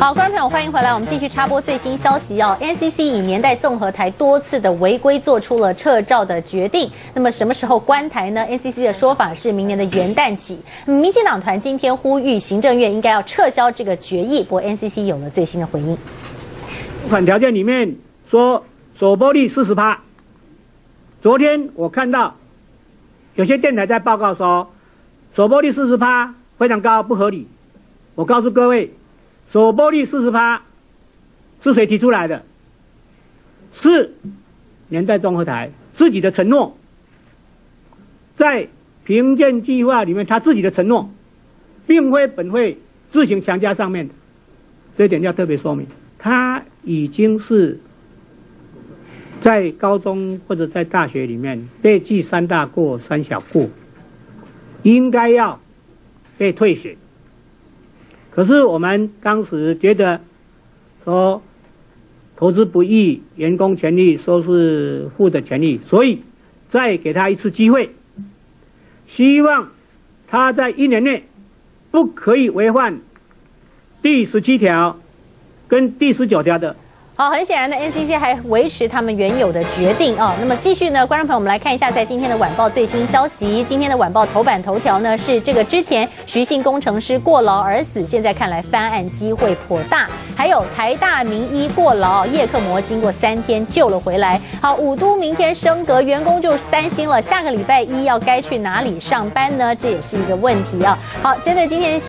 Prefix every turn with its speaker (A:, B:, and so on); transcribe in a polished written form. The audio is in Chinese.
A: 好，观众朋友，欢迎回来，我们继续插播最新消息哦。NCC 以年代综合台多次的违规，做出了撤照的决定。那么什么时候关台呢 ？NCC 的说法是明年的元旦起。民进党团今天呼吁行政院应该要撤销这个决议，不过 NCC 有了最新的回应。
B: 款条件里面说首播率40%，昨天我看到有些电台在报告说首播率40%非常高，不合理。我告诉各位。首播率40%是谁提出来的？是年代综合台自己的承诺，在评鉴计划里面他自己的承诺，并非本会自行强加上面的，这一点要特别说明。他已经是在高中或者在大学里面被记3大过3小过，应该要被退学。可是我们当时觉得说投资不易，员工权利说是负的权利，所以再给他一次机会，希望他在1年内不可以违反第17条跟第19条的。
A: 好，很显然的 ，NCC 还维持他们原有的决定哦。那么继续呢，观众朋友，我们来看一下在今天的晚报最新消息。今天的晚报头版头条呢是这个之前徐姓工程师过劳而死，现在看来翻案机会颇大。还有台大名医过劳，叶克膜经过3天救了回来。好，五都明天升格，员工就担心了，下个礼拜1要该去哪里上班呢？这也是一个问题啊。好，针对今天